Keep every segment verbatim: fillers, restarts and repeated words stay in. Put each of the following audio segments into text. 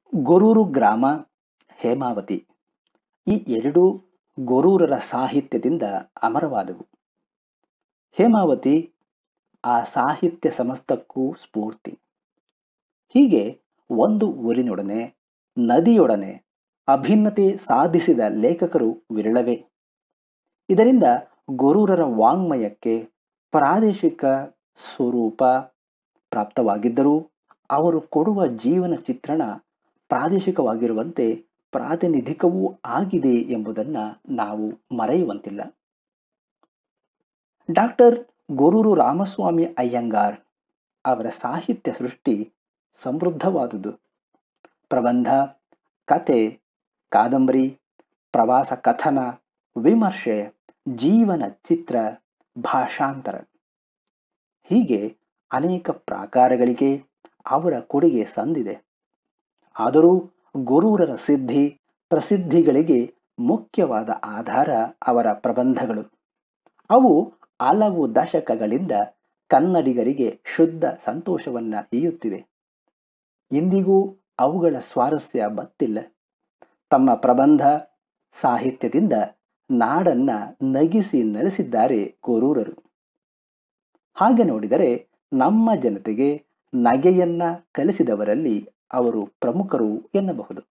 ಗೊರೂರು ಗ್ರಾಮ, ಹೇಮಾವತಿ ಈ ಎರಡೂ ಗೊರೂರರ ಸಾಹಿತ್ಯದಿಂದ ಅಮರವಾದವು. ಹೇಮಾವತಿ ಆ ಸಾಹಿತ್ಯ ಸಮಸ್ತಕ್ಕೂ ಸ್ಫೂರ್ತಿ. ಹೀಗೆ ಒಂದು ಊರಿನೊಡನೆ, ನದಿಯೊಡನೆ ಅಭಿನ್ನತೆ ಸಾಧಿಸಿದ ಲೇಖಕರು ವಿರಳವೇ. ಇದರಿಂದ ಗೊರೂರರ ವಾಂಗ್ಮಯಕ್ಕೆ ಪ್ರಾದೇಶಿಕ ಸ್ವರೂಪ ಪ್ರಾಪ್ತವಾಗಿದ್ದರೂ ಅವರು ಕೊಡುವ ಜೀವನ ಚಿತ್ರಣ ಪ್ರಾದೇಶಿಕವಾಗಿರುವಂತೆ ಪ್ರಾತಿನಿಧಿಕವೂ ಆಗಿದೆ ಎಂಬುದನ್ನು ನಾವು ಮರೆಯುವಂತಿಲ್ಲ. ಡಾಕ್ಟರ್ ಗೊರೂರು ರಾಮಸ್ವಾಮಿ ಅಯ್ಯಂಗಾರ್ ಅವರ ಸಾಹಿತ್ಯ ಸೃಷ್ಟಿ ಸಮೃದ್ಧವಾದುದು. ಪ್ರಬಂಧ, ಕತೆ, ಕಾದಂಬರಿ, ಪ್ರವಾಸ ಕಥನ, ವಿಮರ್ಶೆ, ಜೀವನ ಚಿತ್ರ, ಭಾಷಾಂತರ ಹೀಗೆ ಅನೇಕ ಪ್ರಾಕಾರಗಳಿಗೆ ಅವರ ಕೊಡುಗೆ ಸಂದಿದೆ. ಆದರೂ ಗೊರೂರರ ಸಿದ್ಧಿ ಪ್ರಸಿದ್ಧಿಗಳಿಗೆ ಮುಖ್ಯವಾದ ಆಧಾರ ಅವರ ಪ್ರಬಂಧಗಳು. ಅವು ಹಲವು ದಶಕಗಳಿಂದ ಕನ್ನಡಿಗರಿಗೆ ಶುದ್ಧ ಸಂತೋಷವನ್ನ ಈಯುತ್ತಿವೆ. ಇಂದಿಗೂ ಅವುಗಳ ಸ್ವಾರಸ್ಯ ಬತ್ತಿಲ್ಲ. ತಮ್ಮ ಪ್ರಬಂಧ ಸಾಹಿತ್ಯದಿಂದ ನಾಡನ್ನ ನಗಿಸಿ ನಲಿಸಿದ್ದಾರೆ ಗೊರೂರರು. ಹಾಗೆ ನೋಡಿದರೆ ನಮ್ಮ ಜನತೆಗೆ ನಗೆಯನ್ನ ಕಲಿಸಿದವರಲ್ಲಿ ಅವರು ಪ್ರಮುಖರು ಎನ್ನಬಹುದು.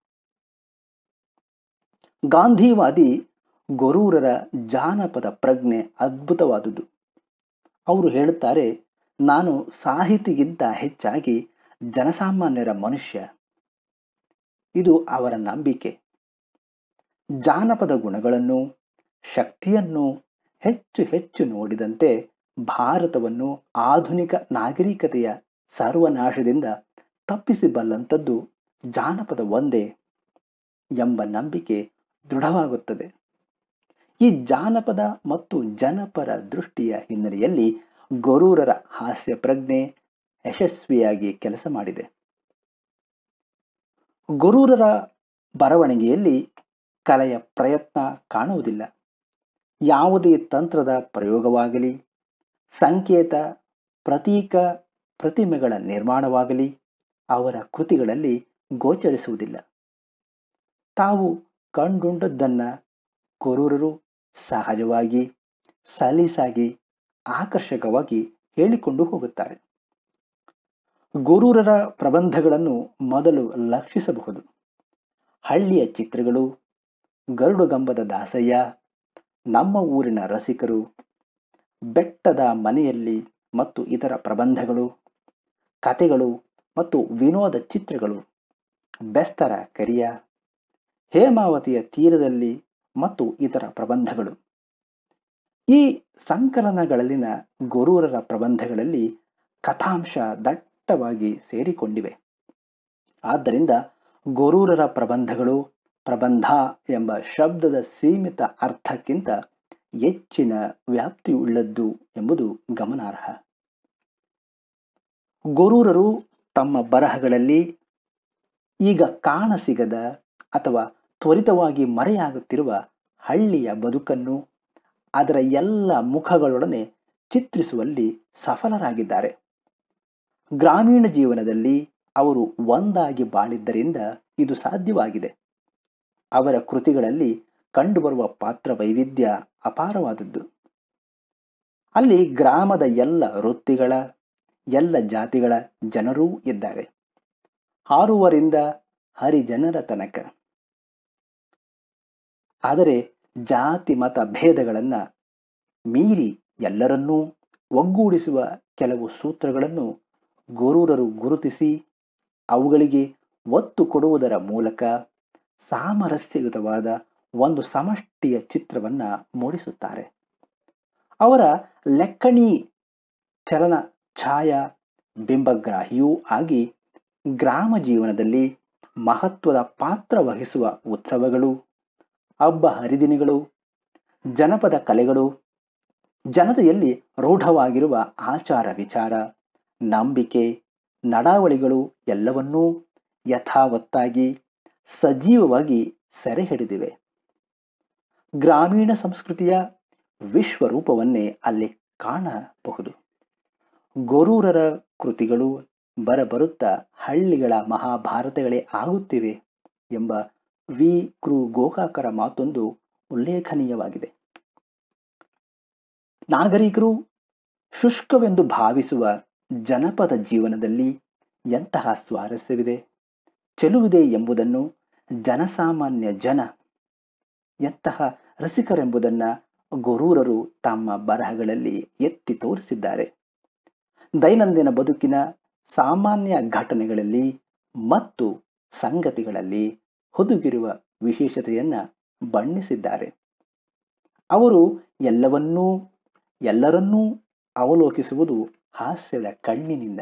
ಗಾಂಧಿವಾದಿ ಗೊರೂರರ ಜಾನಪದ ಪ್ರಜ್ಞೆ ಅದ್ಭುತವಾದುದು. ಅವರು ಹೇಳುತ್ತಾರೆ, ನಾನು ಸಾಹಿತಿಗಿಂತ ಹೆಚ್ಚಾಗಿ ಜನಸಾಮಾನ್ಯರ ಮನುಷ್ಯ. ಇದು ಅವರ ನಂಬಿಕೆ. ಜಾನಪದ ಗುಣಗಳನ್ನು, ಶಕ್ತಿಯನ್ನು ಹೆಚ್ಚು ಹೆಚ್ಚು ನೋಡಿದಂತೆ ಭಾರತವನ್ನು ಆಧುನಿಕ ನಾಗರಿಕತೆಯ ಸರ್ವನಾಶದಿಂದ ತಪ್ಪಿಸಬಲ್ಲಂಥದ್ದು ಜಾನಪದ ಒಂದೇ ಎಂಬ ನಂಬಿಕೆ ದೃಢವಾಗುತ್ತದೆ. ಈ ಜಾನಪದ ಮತ್ತು ಜನಪರ ದೃಷ್ಟಿಯ ಹಿನ್ನೆಲೆಯಲ್ಲಿ ಗೊರೂರರ ಹಾಸ್ಯ ಪ್ರಜ್ಞೆ ಯಶಸ್ವಿಯಾಗಿ ಕೆಲಸ ಮಾಡಿದೆ. ಗೊರೂರರ ಬರವಣಿಗೆಯಲ್ಲಿ ಕಲೆಯ ಪ್ರಯತ್ನ ಕಾಣುವುದಿಲ್ಲ. ಯಾವುದೇ ತಂತ್ರದ ಪ್ರಯೋಗವಾಗಲಿ, ಸಂಕೇತ, ಪ್ರತೀಕ, ಪ್ರತಿಮೆಗಳ ನಿರ್ಮಾಣವಾಗಲಿ ಅವರ ಕೃತಿಗಳಲ್ಲಿ ಗೋಚರಿಸುವುದಿಲ್ಲ. ತಾವು ಕಂಡುಂಡದ್ದನ್ನು ಗೊರೂರರು ಸಹಜವಾಗಿ, ಸಲೀಸಾಗಿ, ಆಕರ್ಷಕವಾಗಿ ಹೇಳಿಕೊಂಡು ಹೋಗುತ್ತಾರೆ. ಗೊರೂರರ ಪ್ರಬಂಧಗಳನ್ನು ಮೊದಲು ಲಕ್ಷಿಸಬಹುದು. ಹಳ್ಳಿಯ ಚಿತ್ರಗಳು, ಗರುಡುಗಂಬದ ದಾಸಯ್ಯ, ನಮ್ಮ ಊರಿನ ರಸಿಕರು, ಬೆಟ್ಟದ ಮನೆಯಲ್ಲಿ ಮತ್ತು ಇತರ ಪ್ರಬಂಧಗಳು, ಕತೆಗಳು ಮತ್ತು ವಿನೋದ ಚಿತ್ರಗಳು, ಬೆಸ್ತರ ಕರಿಯ, ಹೇಮಾವತಿಯ ತೀರದಲ್ಲಿ ಮತ್ತು ಇತರ ಪ್ರಬಂಧಗಳು. ಈ ಸಂಕಲನಗಳಲ್ಲಿನ ಗೊರೂರರ ಪ್ರಬಂಧಗಳಲ್ಲಿ ಕಥಾಂಶ ದಟ್ಟವಾಗಿ ಸೇರಿಕೊಂಡಿವೆ. ಆದ್ದರಿಂದ ಗೊರೂರರ ಪ್ರಬಂಧಗಳು ಪ್ರಬಂಧ ಎಂಬ ಶಬ್ದದ ಸೀಮಿತ ಅರ್ಥಕ್ಕಿಂತ ಹೆಚ್ಚಿನ ವ್ಯಾಪ್ತಿಯುಳ್ಳದ್ದು ಎಂಬುದು ಗಮನಾರ್ಹ. ಗೊರೂರರು ತಮ್ಮ ಬರಹಗಳಲ್ಲಿ ಈಗ ಕಾಣಸಿಗದ ಅಥವಾ ತ್ವರಿತವಾಗಿ ಮರೆಯಾಗುತ್ತಿರುವ ಹಳ್ಳಿಯ ಬದುಕನ್ನು ಅದರ ಎಲ್ಲ ಮುಖಗಳೊಡನೆ ಚಿತ್ರಿಸುವಲ್ಲಿ ಸಫಲರಾಗಿದ್ದಾರೆ. ಗ್ರಾಮೀಣ ಜೀವನದಲ್ಲಿ ಅವರು ಒಂದಾಗಿ ಬಾಳಿದ್ದರಿಂದ ಇದು ಸಾಧ್ಯವಾಗಿದೆ. ಅವರ ಕೃತಿಗಳಲ್ಲಿ ಕಂಡುಬರುವ ಪಾತ್ರ ವೈವಿಧ್ಯ ಅಪಾರವಾದದ್ದು. ಅಲ್ಲಿ ಗ್ರಾಮದ ಎಲ್ಲ ವೃತ್ತಿಗಳ, ಎಲ್ಲ ಜಾತಿಗಳ ಜನರೂ ಇದ್ದಾರೆ. ಹಾರುವರಿಂದ ಹರಿಜನರ ತನಕ. ಆದರೆ ಜಾತಿ ಮತ ಭೇದಗಳನ್ನು ಮೀರಿ ಎಲ್ಲರನ್ನೂ ಒಗ್ಗೂಡಿಸುವ ಕೆಲವು ಸೂತ್ರಗಳನ್ನು ಗೊರೂರರು ಗುರುತಿಸಿ ಅವುಗಳಿಗೆ ಒತ್ತು ಕೊಡುವುದರ ಮೂಲಕ ಸಾಮರಸ್ಯಯುತವಾದ ಒಂದು ಸಮಷ್ಟಿಯ ಚಿತ್ರವನ್ನು ಮೂಡಿಸುತ್ತಾರೆ. ಅವರ ಲೆಕ್ಕಣಿ ಚಲನ ಛಾಯಾ ಬಿಂಬಗ್ರಾಹಿಯೂ ಆಗಿ ಗ್ರಾಮ ಜೀವನದಲ್ಲಿ ಮಹತ್ವದ ಪಾತ್ರ ವಹಿಸುವ ಉತ್ಸವಗಳು, ಹಬ್ಬ ಹರಿದಿನಗಳು, ಜನಪದ ಕಲೆಗಳು, ಜನತೆಯಲ್ಲಿ ರೂಢವಾಗಿರುವ ಆಚಾರ ವಿಚಾರ, ನಂಬಿಕೆ, ನಡಾವಳಿಗಳು ಎಲ್ಲವನ್ನೂ ಯಥಾವತ್ತಾಗಿ ಸಜೀವವಾಗಿ ಸೆರೆ ಹಿಡಿದಿವೆ. ಗ್ರಾಮೀಣ ಸಂಸ್ಕೃತಿಯ ವಿಶ್ವರೂಪವನ್ನೇ ಅಲ್ಲಿ ಕಾಣಬಹುದು. ಗೊರೂರರ ಕೃತಿಗಳು ಬರಬರುತ್ತಾ ಹಳ್ಳಿಗಳ ಮಹಾಭಾರತಗಳೇ ಆಗುತ್ತಿವೆ ಎಂಬ ವಿ ಕೃ ಗೋಕಾಕರ ಮಾತೊಂದು ಉಲ್ಲೇಖನೀಯವಾಗಿದೆ. ನಾಗರಿಕರು ಶುಷ್ಕವೆಂದು ಭಾವಿಸುವ ಜನಪದ ಜೀವನದಲ್ಲಿ ಎಂತಹ ಸ್ವಾರಸ್ಯವಿದೆ, ಚೆಲುವಿದೆ ಎಂಬುದನ್ನು ಜನಸಾಮಾನ್ಯ ಜನ ಎಂತಹ ರಸಿಕರೆಂಬುದನ್ನು ಗೊರೂರರು ತಮ್ಮ ಬರಹಗಳಲ್ಲಿ ಎತ್ತಿ ತೋರಿಸಿದ್ದಾರೆ. ದೈನಂದಿನ ಬದುಕಿನ ಸಾಮಾನ್ಯ ಘಟನೆಗಳಲ್ಲಿ ಮತ್ತು ಸಂಗತಿಗಳಲ್ಲಿ ಹುದುಗಿರುವ ವಿಶೇಷತೆಯನ್ನು ಬಣ್ಣಿಸಿದ್ದಾರೆ. ಅವರು ಎಲ್ಲವನ್ನೂ ಎಲ್ಲರನ್ನೂ ಅವಲೋಕಿಸುವುದು ಹಾಸ್ಯದ ಕಣ್ಣಿನಿಂದ.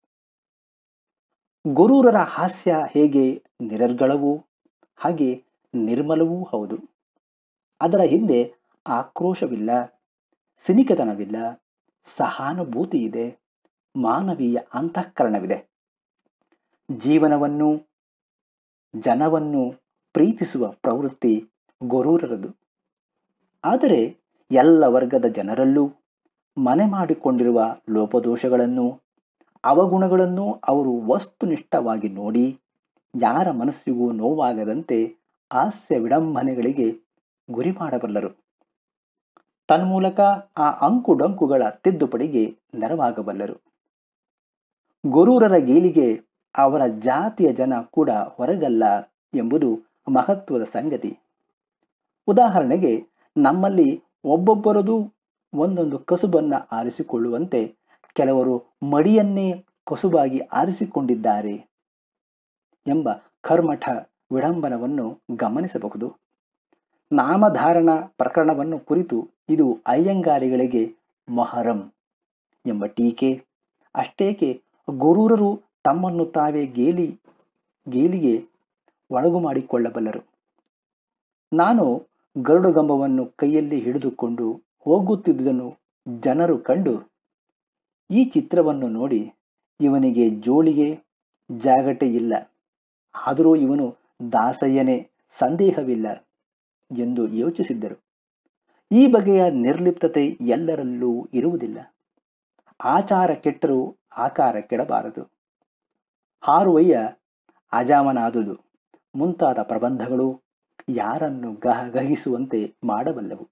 ಗೊರೂರರ ಹಾಸ್ಯ ಹೇಗೆ ನಿರರ್ಗಳವೂ ಹಾಗೆ ನಿರ್ಮಲವೂ ಹೌದು. ಅದರ ಹಿಂದೆ ಆಕ್ರೋಶವಿಲ್ಲ, ಸಿನಿಕತನವಿಲ್ಲ, ಸಹಾನುಭೂತಿ ಇದೆ, ಮಾನವೀಯ ಅಂತಃಕರಣವಿದೆ. ಜೀವನವನ್ನು ಜನವನ್ನು ಪ್ರೀತಿಸುವ ಪ್ರವೃತ್ತಿ ಗೊರೂರರದು. ಆದರೆ ಎಲ್ಲ ವರ್ಗದ ಜನರಲ್ಲೂ ಮನೆ ಮಾಡಿಕೊಂಡಿರುವ ಲೋಪದೋಷಗಳನ್ನು ಅವಗುಣಗಳನ್ನು ಅವರು ವಸ್ತುನಿಷ್ಠವಾಗಿ ನೋಡಿ ಯಾರ ಮನಸ್ಸಿಗೂ ನೋವಾಗದಂತೆ ಹಾಸ್ಯ ವಿಡಂಬನೆಗಳಿಗೆ ಗುರಿ ಮಾಡಬಲ್ಲರು. ತನ್ಮೂಲಕ ಆ ಅಂಕುಡೊಂಕುಗಳ ತಿದ್ದುಪಡಿಗೆ ನೆರವಾಗಬಲ್ಲರು. ಗೊರೂರರ ಗೇಲಿಗೆ ಅವರ ಜಾತಿಯ ಜನ ಕೂಡ ಹೊರಗಲ್ಲ ಎಂಬುದು ಮಹತ್ವದ ಸಂಗತಿ. ಉದಾಹರಣೆಗೆ, ನಮ್ಮಲ್ಲಿ ಒಬ್ಬೊಬ್ಬರದು ಒಂದೊಂದು ಕಸುಬನ್ನು ಆರಿಸಿಕೊಳ್ಳುವಂತೆ ಕೆಲವರು ಮಡಿಯನ್ನೇ ಕಸುಬಾಗಿ ಆರಿಸಿಕೊಂಡಿದ್ದಾರೆ ಎಂಬ ಕರ್ಮಠ ವಿಡಂಬನವನ್ನು ಗಮನಿಸಬಹುದು. ನಾಮಧಾರಣ ಪ್ರಕರಣವನ್ನು ಕುರಿತು ಇದು ಅಯ್ಯಂಗಾರಿಗಳಿಗೆ ಮೊಹರಂ ಎಂಬ ಟೀಕೆ. ಅಷ್ಟೇಕೆ ಗೊರೂರರು ತಮ್ಮನ್ನು ತಾವೇ ಗೇಲಿ ಗೇಲಿಗೆ ಒಳಗು ಮಾಡಿಕೊಳ್ಳಬಲ್ಲರು. ನಾನು ಗರುಡಗಂಬವನ್ನು ಕೈಯಲ್ಲಿ ಹಿಡಿದುಕೊಂಡು ಹೋಗುತ್ತಿದ್ದುದನ್ನು ಜನರು ಕಂಡು ಈ ಚಿತ್ರವನ್ನು ನೋಡಿ ಇವನಿಗೆ ಜೋಳಿಗೆ ಜಾಗಟೆ ಇಲ್ಲ, ಆದರೂ ಇವನು ದಾಸಯ್ಯನೇ, ಸಂದೇಹವಿಲ್ಲ ಎಂದು ಯೋಚಿಸಿದ್ದರು. ಈ ಬಗೆಯ ನಿರ್ಲಿಪ್ತತೆ ಎಲ್ಲರಲ್ಲೂ ಇರುವುದಿಲ್ಲ. ಆಚಾರ ಕೆಟ್ಟರೂ ಆಕಾರ ಕೆಡಬಾರದು. ಹಾರುವಯ್ಯ ಅಜಾಮನಾದುದು ಮುಂತಾದ ಪ್ರಬಂಧಗಳು ಯಾರನ್ನು ಗಹಗಹಿಸುವಂತೆ ಮಾಡಬಲ್ಲವು.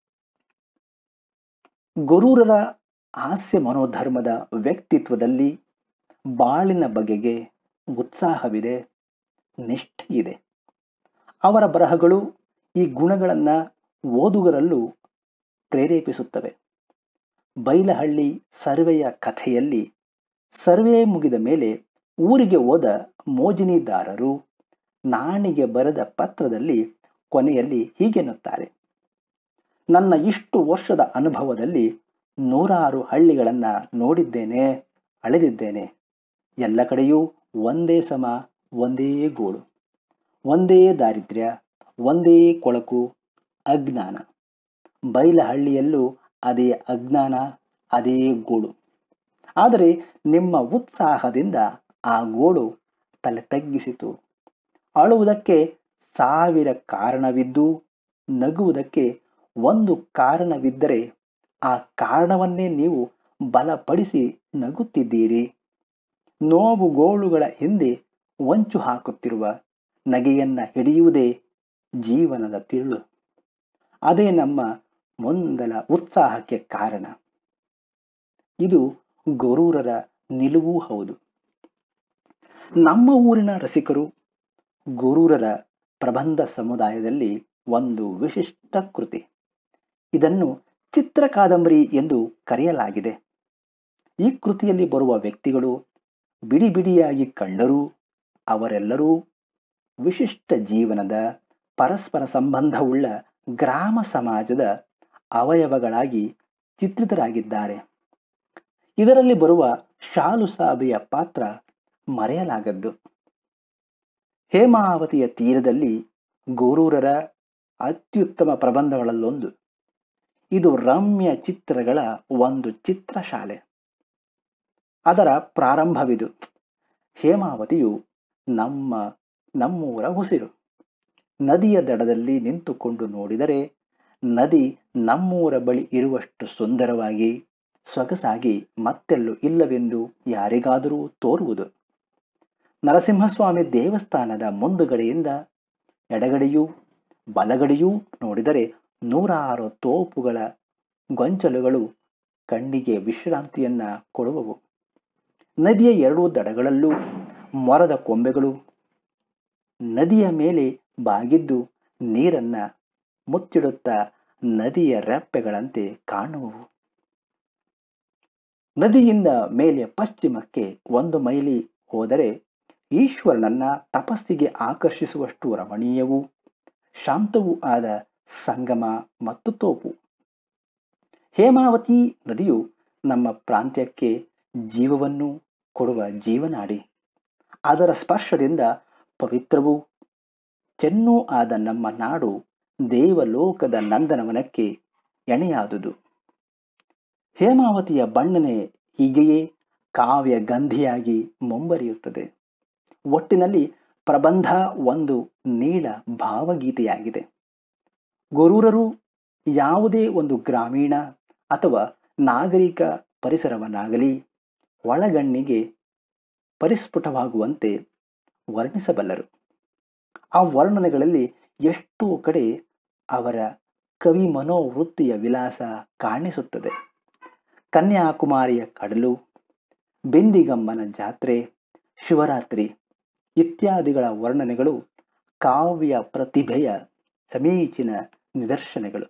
ಗೊರೂರರ ಹಾಸ್ಯ ಮನೋಧರ್ಮದ ವ್ಯಕ್ತಿತ್ವದಲ್ಲಿ ಬಾಳಿನ ಬಗೆಗೆ ಉತ್ಸಾಹವಿದೆ, ನಿಷ್ಠೆಯಿದೆ. ಅವರ ಬರಹಗಳು ಈ ಗುಣಗಳನ್ನು ಓದುಗರಲ್ಲೂ ಪ್ರೇರೇಪಿಸುತ್ತವೆ. ಬೈಲಹಳ್ಳಿ ಸರ್ವೆಯ ಕಥೆಯಲ್ಲಿ ಸರ್ವೆ ಮುಗಿದ ಮೇಲೆ ಊರಿಗೆ ಹೋದ ಮೋಜಿನಿದಾರರು ನಾಣಿಗೆ ಬರೆದ ಪತ್ರದಲ್ಲಿ ಕೊನೆಯಲ್ಲಿ ಹೀಗೆನ್ನುತ್ತಾರೆ: ನನ್ನ ಇಷ್ಟು ವರ್ಷದ ಅನುಭವದಲ್ಲಿ ನೂರಾರು ಹಳ್ಳಿಗಳನ್ನು ನೋಡಿದ್ದೇನೆ, ಅಳೆದಿದ್ದೇನೆ. ಎಲ್ಲ ಕಡೆಯೂ ಒಂದೇ ಸಮ, ಒಂದೇ ಗೋಳು, ಒಂದೇ ದಾರಿದ್ರ್ಯ, ಒಂದೇ ಕೊಳಕು, ಅಜ್ಞಾನ. ಬೈಲಹಳ್ಳಿಯಲ್ಲೂ ಅದೇ ಅಜ್ಞಾನ, ಅದೇ ಗೋಳು. ಆದರೆ ನಿಮ್ಮ ಉತ್ಸಾಹದಿಂದ ಆ ಗೋಳು ತಲೆ ತಗ್ಗಿಸಿತು. ಅಳುವುದಕ್ಕೆ ಸಾವಿರ ಕಾರಣವಿದ್ದು ನಗುವುದಕ್ಕೆ ಒಂದು ಕಾರಣವಿದ್ದರೆ ಆ ಕಾರಣವನ್ನೇ ನೀವು ಬಲಪಡಿಸಿ ನಗುತ್ತಿದ್ದೀರಿ. ನೋವು ಗೋಳುಗಳ ಹಿಂದೆ ಹೊಂಚು ಹಾಕುತ್ತಿರುವ ನಗೆಯನ್ನು ಹಿಡಿಯುವುದೇ ಜೀವನದ ತಿರುಳು. ಅದೇ ನಮ್ಮ ಮೊದಲ ಉತ್ಸಾಹಕ್ಕೆ ಕಾರಣ. ಇದು ಗೊರೂರರ ನಿಲುವೂ ಹೌದು. ನಮ್ಮ ಊರಿನ ರಸಿಕರು ಗೊರೂರರ ಪ್ರಬಂಧ ಸಮುದಾಯದಲ್ಲಿ ಒಂದು ವಿಶಿಷ್ಟ ಕೃತಿ. ಇದನ್ನು ಚಿತ್ರ ಕಾದಂಬರಿ ಎಂದು ಕರೆಯಲಾಗಿದೆ. ಈ ಕೃತಿಯಲ್ಲಿ ಬರುವ ವ್ಯಕ್ತಿಗಳು ಬಿಡಿ ಬಿಡಿಯಾಗಿ ಕಂಡರೂ ಅವರೆಲ್ಲರೂ ವಿಶಿಷ್ಟ ಜೀವನದ ಪರಸ್ಪರ ಸಂಬಂಧವುಳ್ಳ ಗ್ರಾಮ ಸಮಾಜದ ಅವಯವಗಳಾಗಿ ಚಿತ್ರಿತರಾಗಿದ್ದಾರೆ. ಇದರಲ್ಲಿ ಬರುವ ಶಾಲು ಸಾಬೆಯ ಪಾತ್ರ ಮರೆಯಲಾಗದ್ದು. ಹೇಮಾವತಿಯ ತೀರದಲ್ಲಿ ಗೊರೂರರ ಅತ್ಯುತ್ತಮ ಪ್ರಬಂಧಗಳಲ್ಲೊಂದು. ಇದು ರಮ್ಯ ಚಿತ್ರಗಳ ಒಂದು ಚಿತ್ರಶಾಲೆ. ಅದರ ಪ್ರಾರಂಭವಿದು: ಹೇಮಾವತಿಯು ನಮ್ಮ ನಮ್ಮೂರ ಉಸಿರು. ನದಿಯ ದಡದಲ್ಲಿ ನಿಂತುಕೊಂಡು ನೋಡಿದರೆ ನದಿ ನಮ್ಮೂರ ಬಳಿ ಇರುವಷ್ಟು ಸುಂದರವಾಗಿ ಸೊಗಸಾಗಿ ಮತ್ತೆಲ್ಲೂ ಇಲ್ಲವೆಂದು ಯಾರಿಗಾದರೂ ತೋರುವುದು. ನರಸಿಂಹಸ್ವಾಮಿ ದೇವಸ್ಥಾನದ ಮುಂದುಗಡೆಯಿಂದ ಎಡಗಡೆಯೂ ಬಲಗಡೆಯೂ ನೋಡಿದರೆ ನೂರಾರು ತೋಪುಗಳ ಗೊಂಚಲುಗಳು ಕಣ್ಣಿಗೆ ವಿಶ್ರಾಂತಿಯನ್ನ ಕೊಡುವವು. ನದಿಯ ಎರಡೂ ದಡಗಳಲ್ಲೂ ಮರದ ಕೊಂಬೆಗಳು ನದಿಯ ಮೇಲೆ ಬಾಗಿದ್ದು ನೀರನ್ನ ಮುಚ್ಚಿಡುತ್ತಾ ನದಿಯ ರೆಪ್ಪೆಗಳಂತೆ ಕಾಣುವವು. ನದಿಯಿಂದ ಮೇಲೆ ಪಶ್ಚಿಮಕ್ಕೆ ಒಂದು ಮೈಲಿ ಹೋದರೆ ಈಶ್ವರನನ್ನ ತಪಸ್ಸಿಗೆ ಆಕರ್ಷಿಸುವಷ್ಟು ರಮಣೀಯವೂ ಶಾಂತವೂ ಆದ ಸಂಗಮ ಮತ್ತು ತೋಪು. ಹೇಮಾವತಿ ನದಿಯು ನಮ್ಮ ಪ್ರಾಂತ್ಯಕ್ಕೆ ಜೀವವನ್ನು ಕೊಡುವ ಜೀವನಾಡಿ. ಅದರ ಸ್ಪರ್ಶದಿಂದ ಪವಿತ್ರವೂ ಚೆನ್ನೂ ಆದ ನಮ್ಮ ನಾಡು ದೇವಲೋಕದ ನಂದನವನಕ್ಕೆ ಎಣೆಯಾದುದು. ಹೇಮಾವತಿಯ ಬಣ್ಣನೆ ಹೀಗೆಯೇ ಕಾವ್ಯ ಗಂಧಿಯಾಗಿ ಮುಂಬರಿಯುತ್ತದೆ. ಒಟ್ಟಿನಲ್ಲಿ ಪ್ರಬಂಧ ಒಂದು ನೀಳ ಭಾವಗೀತೆಯಾಗಿದೆ. ಗೊರೂರರು ಯಾವುದೇ ಒಂದು ಗ್ರಾಮೀಣ ಅಥವಾ ನಾಗರಿಕ ಪರಿಸರವನ್ನಾಗಲಿ ಒಳಗಣ್ಣಿಗೆ ಪರಿಸ್ಫುಟವಾಗುವಂತೆ ವರ್ಣಿಸಬಲ್ಲರು. ಆ ವರ್ಣನೆಗಳಲ್ಲಿ ಎಷ್ಟೋ ಕಡೆ ಅವರ ಕವಿ ಮನೋವೃತ್ತಿಯ ವಿಲಾಸ ಕಾಣಿಸುತ್ತದೆ. ಕನ್ಯಾಕುಮಾರಿಯ ಕಡಲು, ಬಿಂದಿಗಮ್ಮನ ಜಾತ್ರೆ, ಶಿವರಾತ್ರಿ ಇತ್ಯಾದಿಗಳ ವರ್ಣನೆಗಳು ಕಾವ್ಯ ಪ್ರತಿಭೆಯ ಸಮೀಚೀನ ನಿದರ್ಶನಗಳು.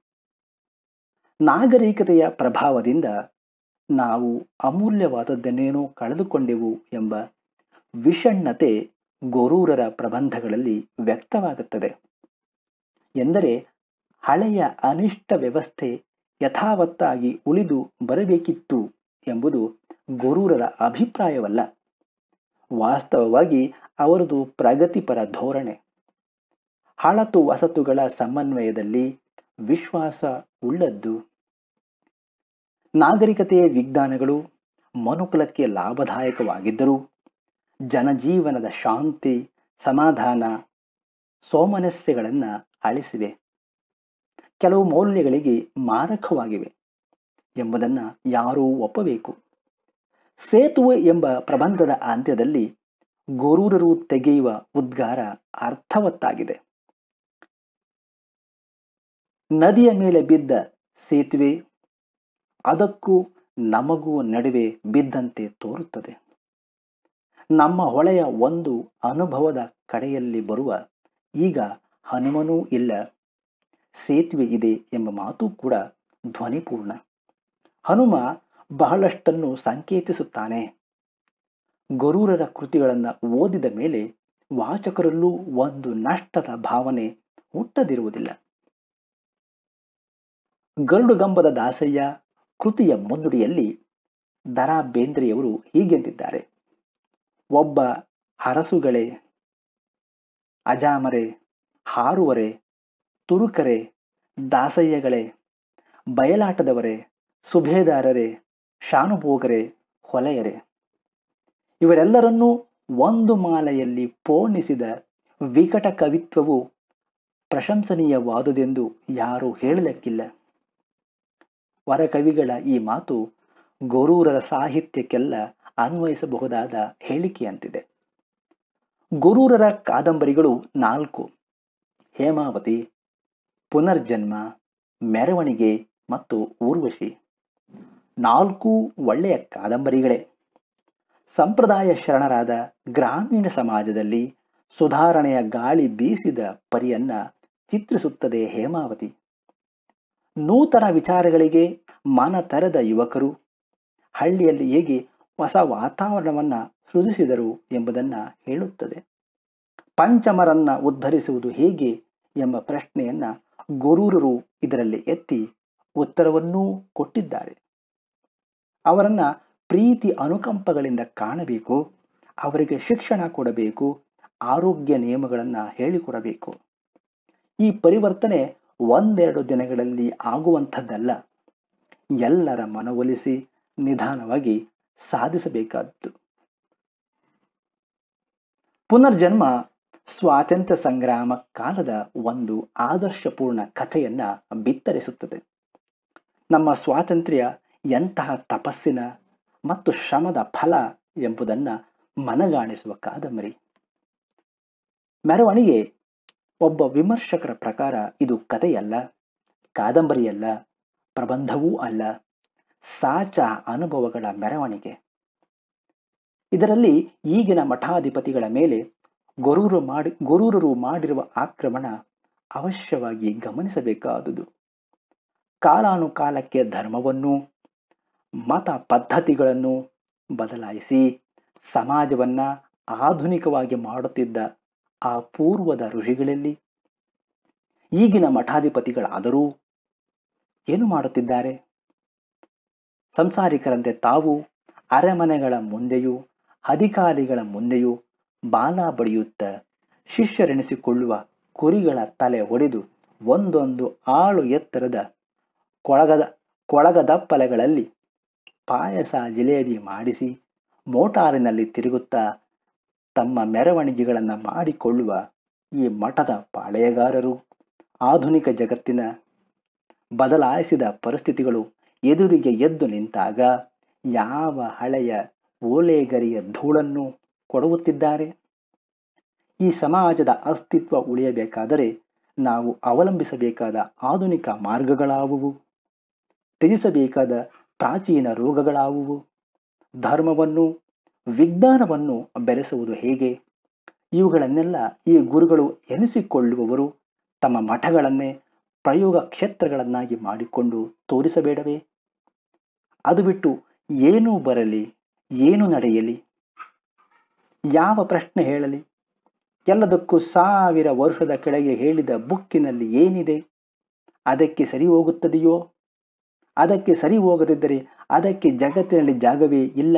ನಾಗರಿಕತೆಯ ಪ್ರಭಾವದಿಂದ ನಾವು ಅಮೂಲ್ಯವಾದದ್ದನ್ನೇನೋ ಕಳೆದುಕೊಂಡೆವು ಎಂಬ ವಿಷಣ್ಣತೆ ಗೊರೂರರ ಪ್ರಬಂಧಗಳಲ್ಲಿ ವ್ಯಕ್ತವಾಗುತ್ತದೆ. ಎಂದರೆ ಹಳೆಯ ಅನಿಷ್ಟ ವ್ಯವಸ್ಥೆ ಯಥಾವತ್ತಾಗಿ ಉಳಿದು ಬರಬೇಕಿತ್ತು ಎಂಬುದು ಗೊರೂರರ ಅಭಿಪ್ರಾಯವಲ್ಲ. ವಾಸ್ತವವಾಗಿ ಅವರದು ಪ್ರಗತಿಪರ ಧೋರಣೆ. ಹಳತು ವಸತುಗಳ ಸಮನ್ವಯದಲ್ಲಿ ವಿಶ್ವಾಸ ಉಳ್ಳದ್ದು. ನಾಗರಿಕತೆಯ ವಿಜ್ಞಾನಗಳು ಮನುಕುಲಕ್ಕೆ ಲಾಭದಾಯಕವಾಗಿದ್ದರೂ ಜನಜೀವನದ ಶಾಂತಿ, ಸಮಾಧಾನ, ಸೋಮನಸ್ಯಗಳನ್ನು ಅಳಿಸಿವೆ, ಕೆಲವು ಮೌಲ್ಯಗಳಿಗೆ ಮಾರಕವಾಗಿವೆ ಎಂಬುದನ್ನು ಯಾರೂ ಒಪ್ಪಬೇಕು. ಸೇತುವೆ ಎಂಬ ಪ್ರಬಂಧದ ಅಂತ್ಯದಲ್ಲಿ ಗೊರೂರರು ತೆಗೆಯುವ ಉದ್ಗಾರ ಅರ್ಥವತ್ತಾಗಿದೆ. ನದಿಯ ಮೇಲೆ ಬಿದ್ದ ಸೇತುವೆ ಅದಕ್ಕೂ ನಮಗೂ ನಡುವೆ ಬಿದ್ದಂತೆ ತೋರುತ್ತದೆ. ನಮ್ಮ ಹೊಳೆಯ ಒಂದು ಅನುಭವದ ಕಡೆಯಲ್ಲಿ ಬರುವ ಈಗ ಹನುಮನೂ ಇಲ್ಲ, ಸೇತುವೆ ಇದೆ ಎಂಬ ಮಾತು ಕೂಡ ಧ್ವನಿಪೂರ್ಣ. ಹನುಮ ಬಹಳಷ್ಟನ್ನು ಸಂಕೇತಿಸುತ್ತಾನೆ. ಗೊರೂರರ ಕೃತಿಗಳನ್ನು ಓದಿದ ಮೇಲೆ ವಾಚಕರಲ್ಲೂ ಒಂದು ನಷ್ಟದ ಭಾವನೆ ಹುಟ್ಟದಿರುವುದಿಲ್ಲ. ಗರುಡುಗಂಬದ ದಾಸಯ್ಯ ಕೃತಿಯ ಮುನ್ನುಡಿಯಲ್ಲಿ ದ ರಾ ಬೇಂದ್ರೆಯವರು ಹೀಗೆಂದಿದ್ದಾರೆ: ಒಬ್ಬ ಹರಸುಗಳೇ, ಅಜಾಮರೆ, ಹಾರುವರೆ, ತುರುಕರೆ, ದಾಸಯ್ಯಗಳೇ, ಬಯಲಾಟದವರೇ, ಸುಬೇದಾರರೇ, ಶಾನುಭೋಗರೇ, ಹೊಲೆಯರೇ, ಇವರೆಲ್ಲರನ್ನೂ ಒಂದು ಮಾಲೆಯಲ್ಲಿ ಪೋಣಿಸಿದ ವಿಕಟ ಕವಿತ್ವವು ಪ್ರಶಂಸನೀಯವಾದುದೆಂದು ಯಾರೂ ಹೇಳಲಿಕ್ಕಿಲ್ಲ. ವರಕವಿಗಳ ಈ ಮಾತು ಗೊರೂರರ ಸಾಹಿತ್ಯಕ್ಕೆಲ್ಲ ಅನ್ವಯಿಸಬಹುದಾದ ಹೇಳಿಕೆಯಂತಿದೆ. ಗೊರೂರರ ಕಾದಂಬರಿಗಳು ನಾಲ್ಕು: ಹೇಮಾವತಿ, ಪುನರ್ಜನ್ಮ, ಮೆರವಣಿಗೆ ಮತ್ತು ಊರ್ವಶಿ. ನಾಲ್ಕೂ ಒಳ್ಳೆಯ ಕಾದಂಬರಿಗಳೇ. ಸಂಪ್ರದಾಯ ಶರಣರಾದ ಗ್ರಾಮೀಣ ಸಮಾಜದಲ್ಲಿ ಸುಧಾರಣೆಯ ಗಾಳಿ ಬೀಸಿದ ಪರಿಯನ್ನ ಚಿತ್ರಿಸುತ್ತದೆ ಹೇಮಾವತಿ. ನೂತನ ವಿಚಾರಗಳಿಗೆ ಮನ ತೆರೆದ ಯುವಕರು ಹಳ್ಳಿಯಲ್ಲಿ ಹೇಗೆ ಹೊಸ ವಾತಾವರಣವನ್ನು ಸೃಜಿಸಿದರು ಎಂಬುದನ್ನು ಹೇಳುತ್ತದೆ. ಪಂಚಮರನ್ನ ಉದ್ಧರಿಸುವುದು ಹೇಗೆ ಎಂಬ ಪ್ರಶ್ನೆಯನ್ನ ಗೊರೂರರು ಇದರಲ್ಲಿ ಎತ್ತಿ ಉತ್ತರವನ್ನೂ ಕೊಟ್ಟಿದ್ದಾರೆ. ಅವರನ್ನ ಪ್ರೀತಿ ಅನುಕಂಪಗಳಿಂದ ಕಾಣಬೇಕು, ಅವರಿಗೆ ಶಿಕ್ಷಣ ಕೊಡಬೇಕು, ಆರೋಗ್ಯ ನಿಯಮಗಳನ್ನು ಹೇಳಿಕೊಡಬೇಕು. ಈ ಪರಿವರ್ತನೆ ಒಂದೆರಡು ದಿನಗಳಲ್ಲಿ ಆಗುವಂಥದ್ದಲ್ಲ, ಎಲ್ಲರ ಮನವೊಲಿಸಿ ನಿಧಾನವಾಗಿ ಸಾಧಿಸಬೇಕಾದ್ದು. ಪುನರ್ಜನ್ಮ ಸ್ವಾತಂತ್ರ್ಯ ಸಂಗ್ರಾಮ ಕಾಲದ ಒಂದು ಆದರ್ಶಪೂರ್ಣ ಕಥೆಯನ್ನ ಬಿತ್ತರಿಸುತ್ತದೆ. ನಮ್ಮ ಸ್ವಾತಂತ್ರ್ಯ ಎಂತಹ ತಪಸ್ಸಿನ ಮತ್ತು ಶ್ರಮದ ಫಲ ಎಂಬುದನ್ನು ಮನಗಾಣಿಸುವ ಕಾದಂಬರಿ. ಮೆರವಣಿಗೆ ಒಬ್ಬ ವಿಮರ್ಶಕರ ಪ್ರಕಾರ ಇದು ಕಥೆಯಲ್ಲ, ಕಾದಂಬರಿಯಲ್ಲ, ಪ್ರಬಂಧವೂ ಅಲ್ಲ, ಸಾಚ ಅನುಭವಗಳ ಮೆರವಣಿಗೆ. ಇದರಲ್ಲಿ ಈಗಿನ ಮಠಾಧಿಪತಿಗಳ ಮೇಲೆ ಗೊರೂರು ಮಾಡಿ ಗೊರೂರರು ಮಾಡಿರುವ ಆಕ್ರಮಣ ಅವಶ್ಯವಾಗಿ ಗಮನಿಸಬೇಕಾದುದು. ಕಾಲಾನುಕಾಲಕ್ಕೆ ಧರ್ಮವನ್ನು, ಮತ ಪದ್ಧತಿಗಳನ್ನು ಬದಲಾಯಿಸಿ ಸಮಾಜವನ್ನು ಆಧುನಿಕವಾಗಿ ಮಾಡುತ್ತಿದ್ದ ಆ ಪೂರ್ವದ ಋಷಿಗಳಲ್ಲಿ ಈಗಿನ ಮಠಾಧಿಪತಿಗಳಾದರೂ ಏನು ಮಾಡುತ್ತಿದ್ದಾರೆ? ಸಂಸಾರಿಕರಂತೆ ತಾವು ಅರಮನೆಗಳ ಮುಂದೆಯೂ ಅಧಿಕಾರಿಗಳ ಮುಂದೆಯೂ ಬಾಲ ಬಡಿಯುತ್ತ ಶಿಷ್ಯರೆನಿಸಿಕೊಳ್ಳುವ ಕುರಿಗಳ ತಲೆ ಒಡೆದು ಒಂದೊಂದು ಆಳು ಎತ್ತರದ ಕೊಳಗದ ಕೊಳಗದಪ್ಪಲೆಗಳಲ್ಲಿ ಪಾಯಸ ಜಿಲೇಬಿ ಮಾಡಿಸಿ ಮೋಟಾರಿನಲ್ಲಿ ತಿರುಗುತ್ತಾ ತಮ್ಮ ಮೆರವಣಿಗೆಗಳನ್ನು ಮಾಡಿಕೊಳ್ಳುವ ಈ ಮಠದ ಪಾಳೆಯಗಾರರು ಆಧುನಿಕ ಜಗತ್ತಿನ ಬದಲಾಯಿಸಿದ ಪರಿಸ್ಥಿತಿಗಳು ಎದುರಿಗೆ ಎದ್ದು ನಿಂತಾಗ ಯಾವ ಹಳೆಯ ಓಲೆಗರಿಯ ಧೂಳನ್ನು ಕೊಡುತ್ತಿದ್ದಾರೆ? ಈ ಸಮಾಜದ ಅಸ್ತಿತ್ವ ಉಳಿಯಬೇಕಾದರೆ ನಾವು ಅವಲಂಬಿಸಬೇಕಾದ ಆಧುನಿಕ ಮಾರ್ಗಗಳಾವುವು? ತ್ಯಜಿಸಬೇಕಾದ ಪ್ರಾಚೀನ ರೋಗಗಳಾವುವು? ಧರ್ಮವನ್ನು ವಿಜ್ಞಾನವನ್ನು ಬೆರೆಸುವುದು ಹೇಗೆ? ಇವುಗಳನ್ನೆಲ್ಲ ಈ ಗುರುಗಳು ಎನಿಸಿಕೊಳ್ಳುವವರು ತಮ್ಮ ಮಠಗಳನ್ನೇ ಪ್ರಯೋಗ ಕ್ಷೇತ್ರಗಳನ್ನಾಗಿ ಮಾಡಿಕೊಂಡು ತೋರಿಸಬೇಡವೇ? ಅದು ಬಿಟ್ಟು ಏನೂ ಬರಲಿ, ಏನು ನಡೆಯಲಿ, ಯಾವ ಪ್ರಶ್ನೆ ಹೇಳಲಿ, ಎಲ್ಲದಕ್ಕೂ ಸಾವಿರ ವರ್ಷದ ಕೆಳಗೆ ಹೇಳಿದ ಬುಕ್ಕಿನಲ್ಲಿ ಏನಿದೆ ಅದಕ್ಕೆ ಸರಿ ಹೋಗುತ್ತದೆಯೋ? ಅದಕ್ಕೆ ಸರಿ ಹೋಗದಿದ್ದರೆ ಅದಕ್ಕೆ ಜಗತ್ತಿನಲ್ಲಿ ಜಾಗವೇ ಇಲ್ಲ.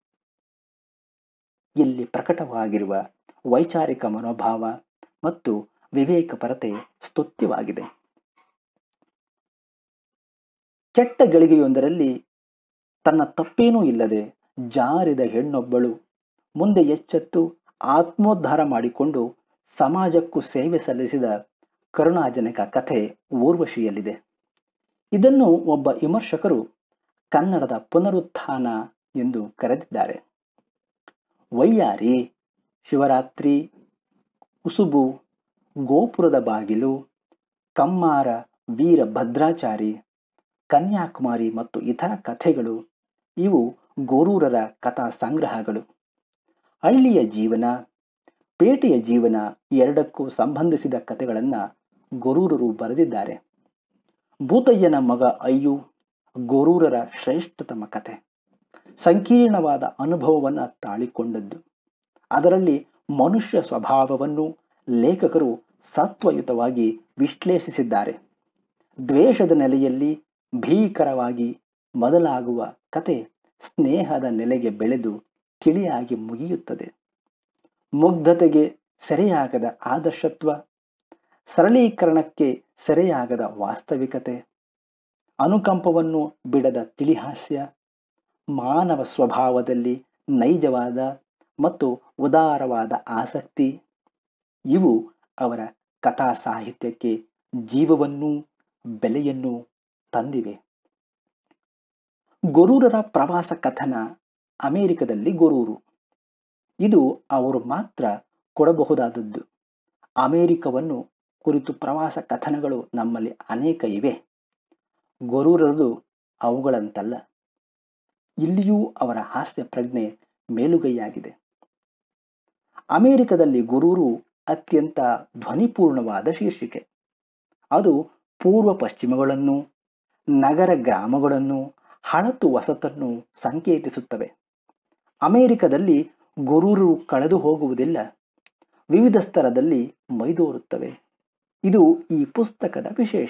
ಇಲ್ಲಿ ಪ್ರಕಟವಾಗಿರುವ ವೈಚಾರಿಕ ಮನೋಭಾವ ಮತ್ತು ವಿವೇಕಪರತೆ ಸ್ತುತ್ಯವಾಗಿದೆ. ಕೆಟ್ಟ ಗಳಿಗೆಯೊಂದರಲ್ಲಿ ತನ್ನ ತಪ್ಪೇನೂ ಇಲ್ಲದೆ ಜಾರಿದ ಹೆಣ್ಣೊಬ್ಬಳು ಮುಂದೆ ಎಚ್ಚೆತ್ತು ಆತ್ಮೋದ್ಧಾರ ಮಾಡಿಕೊಂಡು ಸಮಾಜಕ್ಕೂ ಸೇವೆ ಸಲ್ಲಿಸಿದ ಕರುಣಾಜನಕ ಕಥೆ ಊರ್ವಶಿಯಲ್ಲಿದೆ. ಇದನ್ನು ಒಬ್ಬ ವಿಮರ್ಶಕರು ಕನ್ನಡದ ಪುನರುತ್ಥಾನ ಎಂದು ಕರೆದಿದ್ದಾರೆ. ವೈಯಾರಿ, ಶಿವರಾತ್ರಿ, ಉಸುಬು, ಗೋಪುರದ ಬಾಗಿಲು, ಕಮ್ಮಾರ ವೀರ ಭದ್ರಾಚಾರಿ, ಕನ್ಯಾಕುಮಾರಿ ಮತ್ತು ಇತರ ಕಥೆಗಳು ಇವು ಗೊರೂರರ ಕಥಾ ಸಂಗ್ರಹಗಳು. ಹಳ್ಳಿಯ ಜೀವನ, ಪೇಟೆಯ ಜೀವನ ಎರಡಕ್ಕೂ ಸಂಬಂಧಿಸಿದ ಕಥೆಗಳನ್ನು ಗೊರೂರರು ಬರೆದಿದ್ದಾರೆ. ಭೂತಯ್ಯನ ಮಗ ಅಯ್ಯು ಗೊರೂರರ ಶ್ರೇಷ್ಠತಮ ಕಥೆ. ಸಂಕೀರ್ಣವಾದ ಅನುಭವವನ್ನು ತಾಳಿಕೊಂಡದ್ದು. ಅದರಲ್ಲಿ ಮನುಷ್ಯ ಸ್ವಭಾವವನ್ನು ಲೇಖಕರು ಸತ್ವಯುತವಾಗಿ ವಿಶ್ಲೇಷಿಸಿದ್ದಾರೆ. ದ್ವೇಷದ ನೆಲೆಯಲ್ಲಿ ಭೀಕರವಾಗಿ ಮೊದಲಾಗುವ ಕತೆ ಸ್ನೇಹದ ನೆಲೆಗೆ ಬೆಳೆದು ತಿಳಿಯಾಗಿ ಮುಗಿಯುತ್ತದೆ. ಮುಗ್ಧತೆಗೆ ಸೆರೆಯಾಗದ ಆದರ್ಶತ್ವ, ಸರಳೀಕರಣಕ್ಕೆ ಸೆರೆಯಾಗದ ವಾಸ್ತವಿಕತೆ, ಅನುಕಂಪವನ್ನು ಬಿಡದ ತಿಳಿಹಾಸ್ಯ, ಮಾನವ ಸ್ವಭಾವದಲ್ಲಿ ನೈಜವಾದ ಮತ್ತು ಉದಾರವಾದ ಆಸಕ್ತಿ ಇವು ಅವರ ಕಥಾ ಸಾಹಿತ್ಯಕ್ಕೆ ಜೀವವನ್ನೂ ಬೆಲೆಯನ್ನು ತಂದಿವೆ. ಗೊರೂರರ ಪ್ರವಾಸ ಕಥನ ಅಮೆರಿಕದಲ್ಲಿ ಗೊರೂರು. ಇದು ಅವರು ಮಾತ್ರ ಕೊಡಬಹುದಾದದ್ದು. ಅಮೆರಿಕವನ್ನು ಕುರಿತು ಪ್ರವಾಸ ಕಥನಗಳು ನಮ್ಮಲ್ಲಿ ಅನೇಕ ಇವೆ. ಗೊರೂರರದು ಅವುಗಳಂತಲ್ಲ. ಇಲ್ಲಿಯೂ ಅವರ ಹಾಸ್ಯ ಪ್ರಜ್ಞೆ ಮೇಲುಗೈಯಾಗಿದೆ. ಅಮೆರಿಕದಲ್ಲಿ ಗೊರೂರು ಅತ್ಯಂತ ಧ್ವನಿಪೂರ್ಣವಾದ ಶೀರ್ಷಿಕೆ. ಅದು ಪೂರ್ವ ಪಶ್ಚಿಮಗಳನ್ನು, ನಗರ ಗ್ರಾಮಗಳನ್ನು, ಹಳತು ವಸತನ್ನು ಸಂಕೇತಿಸುತ್ತವೆ. ಅಮೆರಿಕದಲ್ಲಿ ಗೊರೂರು ಕಳೆದು ಹೋಗುವುದಿಲ್ಲ, ವಿವಿಧ ಸ್ತರದಲ್ಲಿ ಮೈದೋರುತ್ತವೆ. ಇದು ಈ ಪುಸ್ತಕದ ವಿಶೇಷ.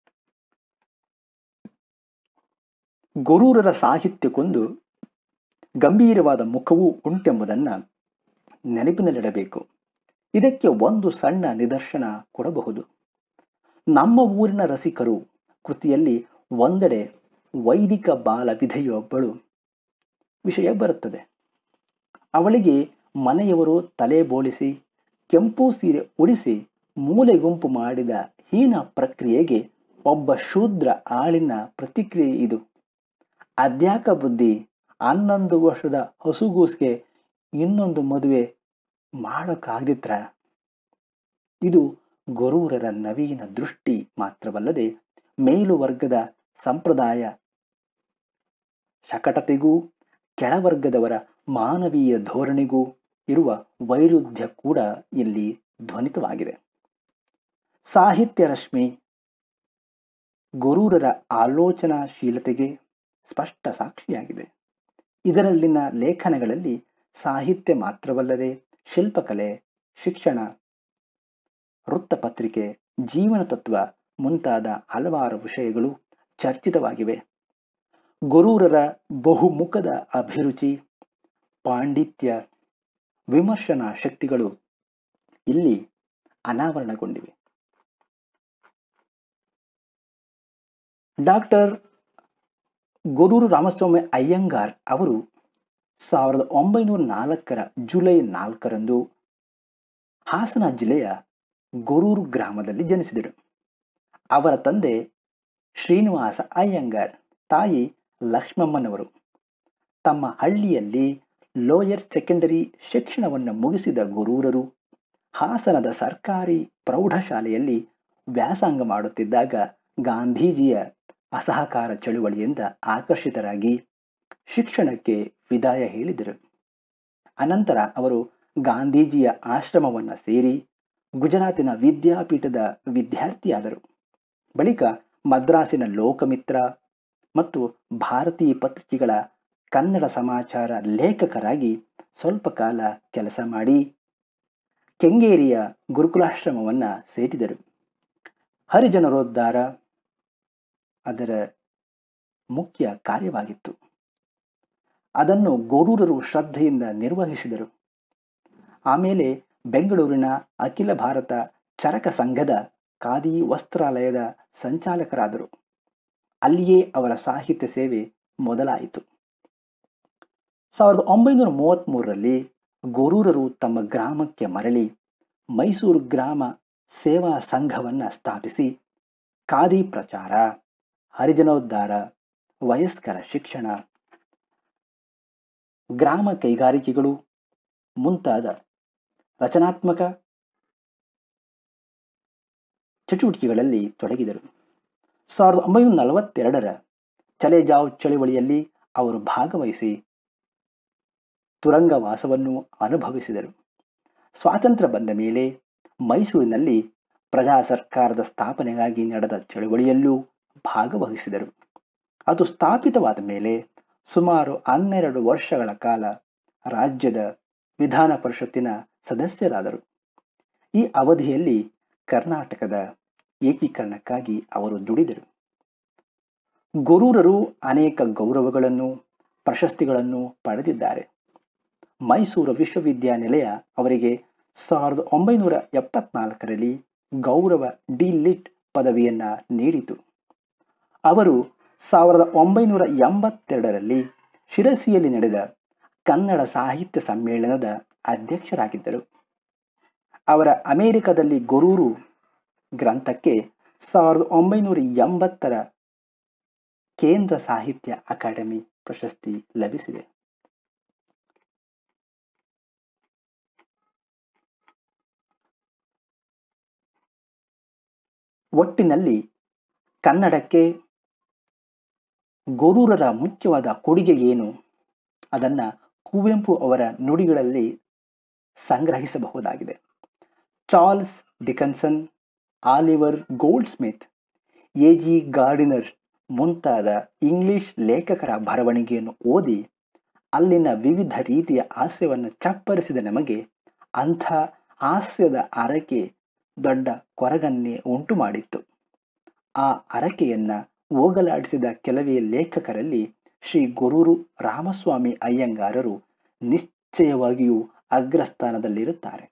ಗೊರೂರರ ಸಾಹಿತ್ಯಕ್ಕೊಂದು ಗಂಭೀರವಾದ ಮುಖವೂ ಉಂಟೆಂಬುದನ್ನು ನೆನಪಿನಲ್ಲಿಡಬೇಕು. ಇದಕ್ಕೆ ಒಂದು ಸಣ್ಣ ನಿದರ್ಶನ ಕೊಡಬಹುದು. ನಮ್ಮ ಊರಿನ ರಸಿಕರು ಕೃತಿಯಲ್ಲಿ ಒಂದೆಡೆ ವೈದಿಕ ಬಾಲ ವಿಧೆಯೊಬ್ಬಳು ವಿಷಯ ಬರುತ್ತದೆ. ಅವಳಿಗೆ ಮನೆಯವರು ತಲೆ ಬೋಳಿಸಿ ಕೆಂಪು ಸೀರೆ ಉಡಿಸಿ ಮೂಲೆ ಗುಂಪು ಮಾಡಿದ ಹೀನ ಪ್ರಕ್ರಿಯೆಗೆ ಒಬ್ಬ ಶೂದ್ರ ಆಳಿನ ಪ್ರತಿಕ್ರಿಯೆ ಇದು. ಅದ್ಯಾಕ ಬುದ್ಧಿ, ಹನ್ನೊಂದು ವರ್ಷದ ಹಸುಗೂಸ್ಗೆ ಇನ್ನೊಂದು ಮದುವೆ ಮಾಡೋಕ್ಕಾಗ್ದಿತ್ರ? ಇದು ಗೊರೂರರ ನವೀನ ದೃಷ್ಟಿ ಮಾತ್ರವಲ್ಲದೆ ಮೇಲುವರ್ಗದ ಸಂಪ್ರದಾಯ ಶಕಟತೆಗೂ ಕೆಳವರ್ಗದವರ ಮಾನವೀಯ ಧೋರಣೆಗೂ ಇರುವ ವೈರುಧ್ಯ ಕೂಡ ಇಲ್ಲಿ ಧ್ವನಿತವಾಗಿದೆ. ಸಾಹಿತ್ಯ ರಶ್ಮಿ ಗೊರೂರರ ಆಲೋಚನಾಶೀಲತೆಗೆ ಸ್ಪಷ್ಟ ಸಾಕ್ಷಿಯಾಗಿದೆ. ಇದರಲ್ಲಿನ ಲೇಖನಗಳಲ್ಲಿ ಸಾಹಿತ್ಯ ಮಾತ್ರವಲ್ಲದೆ ಶಿಲ್ಪಕಲೆ, ಶಿಕ್ಷಣ, ವೃತ್ತಪತ್ರಿಕೆ, ಜೀವನ ತತ್ವ ಮುಂತಾದ ಹಲವಾರು ವಿಷಯಗಳು ಚರ್ಚಿತವಾಗಿವೆ. ಗೊರೂರರ ಬಹುಮುಖದ ಅಭಿರುಚಿ, ಪಾಂಡಿತ್ಯ, ವಿಮರ್ಶನಾ ಶಕ್ತಿಗಳು ಇಲ್ಲಿ ಅನಾವರಣಗೊಂಡಿವೆ. ಡಾಕ್ಟರ್ ಗೊರೂರು ರಾಮಸ್ವಾಮಿ ಅಯ್ಯಂಗಾರ್ ಅವರು ಸಾವಿರದ ಒಂಬೈನೂರ ನಾಲ್ಕರ ಜುಲೈ ನಾಲ್ಕರಂದು ಹಾಸನ ಜಿಲ್ಲೆಯ ಗೊರೂರು ಗ್ರಾಮದಲ್ಲಿ ಜನಿಸಿದರು. ಅವರ ತಂದೆ ಶ್ರೀನಿವಾಸ ಅಯ್ಯಂಗಾರ್, ತಾಯಿ ಲಕ್ಷ್ಮಮ್ಮನವರು. ತಮ್ಮ ಹಳ್ಳಿಯಲ್ಲಿ ಲೋಯರ್ ಸೆಕೆಂಡರಿ ಶಿಕ್ಷಣವನ್ನು ಮುಗಿಸಿದ ಗೊರೂರರು ಹಾಸನದ ಸರ್ಕಾರಿ ಪ್ರೌಢಶಾಲೆಯಲ್ಲಿ ವ್ಯಾಸಂಗ ಮಾಡುತ್ತಿದ್ದಾಗ ಗಾಂಧೀಜಿಯ ಅಸಹಕಾರ ಚಳುವಳಿಯಿಂದ ಆಕರ್ಷಿತರಾಗಿ ಶಿಕ್ಷಣಕ್ಕೆ ವಿದಾಯ ಹೇಳಿದರು. ಅನಂತರ ಅವರು ಗಾಂಧೀಜಿಯ ಆಶ್ರಮವನ್ನು ಸೇರಿ ಗುಜರಾತಿನ ವಿದ್ಯಾಪೀಠದ ವಿದ್ಯಾರ್ಥಿಯಾದರು. ಬಳಿಕ ಮದ್ರಾಸಿನ ಲೋಕಮಿತ್ರ ಮತ್ತು ಭಾರತೀಯ ಪತ್ರಿಕೆಗಳ ಕನ್ನಡ ಸಮಾಚಾರ ಲೇಖಕರಾಗಿ ಸ್ವಲ್ಪ ಕಾಲ ಕೆಲಸ ಮಾಡಿ ಕೆಂಗೇರಿಯ ಗುರುಕುಲಾಶ್ರಮವನ್ನು ಸೇರಿದರು. ಹರಿಜನರೋದ್ಧಾರ ಅದರ ಮುಖ್ಯ ಕಾರ್ಯವಾಗಿತ್ತು. ಅದನ್ನು ಗೊರೂರರು ಶ್ರದ್ಧೆಯಿಂದ ನಿರ್ವಹಿಸಿದರು. ಆಮೇಲೆ ಬೆಂಗಳೂರಿನ ಅಖಿಲ ಭಾರತ ಚರಕ ಸಂಘದ ಖಾದಿ ವಸ್ತ್ರಾಲಯದ ಸಂಚಾಲಕರಾದರು. ಅಲ್ಲಿಯೇ ಅವರ ಸಾಹಿತ್ಯ ಸೇವೆ ಮೊದಲಾಯಿತು. ಸಾವಿರದ ಒಂಬೈನೂರ ಮೂವತ್ತ್ಮೂರರಲ್ಲಿ ಗೊರೂರರು ತಮ್ಮ ಗ್ರಾಮಕ್ಕೆ ಮರಳಿ ಮೈಸೂರು ಗ್ರಾಮ ಸೇವಾ ಸಂಘವನ್ನು ಸ್ಥಾಪಿಸಿ ಖಾದಿ ಪ್ರಚಾರ, ಹರಿಜನೋದ್ಧಾರ, ವಯಸ್ಕರ ಶಿಕ್ಷಣ, ಗ್ರಾಮ ಕೈಗಾರಿಕೆಗಳು ಮುಂತಾದ ರಚನಾತ್ಮಕ ಚಟುವಟಿಕೆಗಳಲ್ಲಿ ತೊಡಗಿದರು. ಸಾವಿರದ ಒಂಬೈನೂರ ನಲವತ್ತೆರಡರ ಚಲೇಜಾವ್ ಚಳವಳಿಯಲ್ಲಿ ಅವರು ಭಾಗವಹಿಸಿ ತುರಂಗವಾಸವನ್ನು ಅನುಭವಿಸಿದರು. ಸ್ವಾತಂತ್ರ್ಯ ಬಂದ ಮೇಲೆ ಮೈಸೂರಿನಲ್ಲಿ ಪ್ರಜಾ ಸರ್ಕಾರದ ಸ್ಥಾಪನೆಗಾಗಿ ನಡೆದ ಚಳವಳಿಯಲ್ಲೂ ಭಾಗವಹಿಸಿದರು. ಅದು ಸ್ಥಾಪಿತವಾದ ಮೇಲೆ ಸುಮಾರು ಹನ್ನೆರಡು ವರ್ಷಗಳ ಕಾಲ ರಾಜ್ಯದ ವಿಧಾನ ಪರಿಷತ್ತಿನ ಸದಸ್ಯರಾದರು. ಈ ಅವಧಿಯಲ್ಲಿ ಕರ್ನಾಟಕದ ಏಕೀಕರಣಕ್ಕಾಗಿ ಅವರು ದುಡಿದರು. ಗೊರೂರರು ಅನೇಕ ಗೌರವಗಳನ್ನು, ಪ್ರಶಸ್ತಿಗಳನ್ನು ಪಡೆದಿದ್ದಾರೆ. ಮೈಸೂರು ವಿಶ್ವವಿದ್ಯಾನಿಲಯ ಅವರಿಗೆ ಸಾವಿರದ ಒಂಬೈನೂರ ಎಪ್ಪತ್ನಾಲ್ಕರಲ್ಲಿ ಗೌರವ ಡಿ ಲಿಟ್ ಪದವಿಯನ್ನು ನೀಡಿತು. ಅವರು ಸಾವಿರದ ಒಂಬೈನೂರ ಎಂಬತ್ತೆರಡರಲ್ಲಿ ಶಿರಸಿಯಲ್ಲಿ ನಡೆದ ಕನ್ನಡ ಸಾಹಿತ್ಯ ಸಮ್ಮೇಳನದ ಅಧ್ಯಕ್ಷರಾಗಿದ್ದರು. ಅವರ ಅಮೆರಿಕದಲ್ಲಿ ಗೊರೂರು ಗ್ರಂಥಕ್ಕೆ ಸಾವಿರದ ಒಂಬೈನೂರ ಎಂಬತ್ತರ ಕೇಂದ್ರ ಸಾಹಿತ್ಯ ಅಕಾಡೆಮಿ ಪ್ರಶಸ್ತಿ ಲಭಿಸಿದೆ. ಒಟ್ಟಿನಲ್ಲಿ ಕನ್ನಡಕ್ಕೆ ಗೊರೂರರ ಮುಖ್ಯವಾದ ಕೊಡುಗೆ ಏನು? ಅದನ್ನು ಕುವೆಂಪು ಅವರ ನುಡಿಗಳಲ್ಲಿ ಸಂಗ್ರಹಿಸಬಹುದಾಗಿದೆ. ಚಾರ್ಲ್ಸ್ ಡಿಕನ್ಸನ್, Oliver Goldsmith, A G Gardiner ಮುಂತಾದ ಇಂಗ್ಲಿಷ್ ಲೇಖಕರ ಬರವಣಿಗೆಯನ್ನು ಓದಿ ಅಲ್ಲಿನ ವಿವಿಧ ರೀತಿಯ ಹಾಸ್ಯವನ್ನು ಚಪ್ಪರಿಸಿದ ನಮಗೆ ಅಂಥ ಹಾಸ್ಯದ ಅರಕೆ ದೊಡ್ಡ ಕೊರಗನ್ನೇ ಉಂಟು ಮಾಡಿತ್ತು. ಆ ಅರಕೆಯನ್ನು ಹೋಗಲಾಡಿಸಿದ ಕೆಲವೇ ಲೇಖಕರಲ್ಲಿ ಶ್ರೀ ಗೊರೂರು ರಾಮಸ್ವಾಮಿ ಅಯ್ಯಂಗಾರರು ನಿಶ್ಚಯವಾಗಿಯೂ ಅಗ್ರಸ್ಥಾನದಲ್ಲಿರುತ್ತಾರೆ.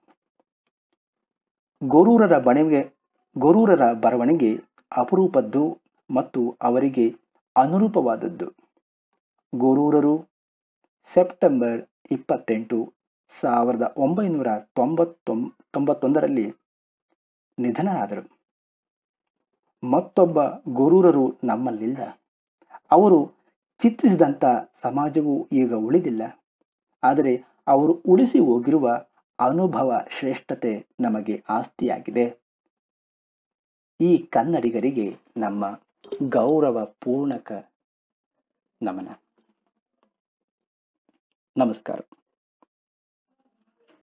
ಗೊರೂರರ ಬಣವೆಗೆ ಗೊರೂರರ ಬರವಣಿಗೆ ಅಪರೂಪದ್ದು ಮತ್ತು ಅವರಿಗೆ ಅನುರೂಪವಾದದ್ದು. ಗೊರೂರರು ಸೆಪ್ಟೆಂಬರ್ ಇಪ್ಪತ್ತೆಂಟು ಸಾವಿರದ ಒಂಬೈನೂರ ತೊಂಬತ್ತೊಂಬ ತೊಂಬತ್ತೊಂದರಲ್ಲಿ ನಿಧನರಾದರು. ಮತ್ತೊಬ್ಬ ಗೊರೂರರು ನಮ್ಮಲ್ಲಿಲ್ಲ. ಅವರು ಚಿತ್ರಿಸಿದಂಥ ಸಮಾಜವು ಈಗ ಉಳಿದಿಲ್ಲ. ಆದರೆ ಅವರು ಉಳಿಸಿ ಹೋಗಿರುವ ಅನುಭವ ಶ್ರೇಷ್ಠತೆ ನಮಗೆ ಆಸ್ತಿಯಾಗಿದೆ. ಈ ಕನ್ನಡಿಗರಿಗೆ ನಮ್ಮ ಗೌರವಪೂರ್ಣಕ ನಮನ. ನಮಸ್ಕಾರ.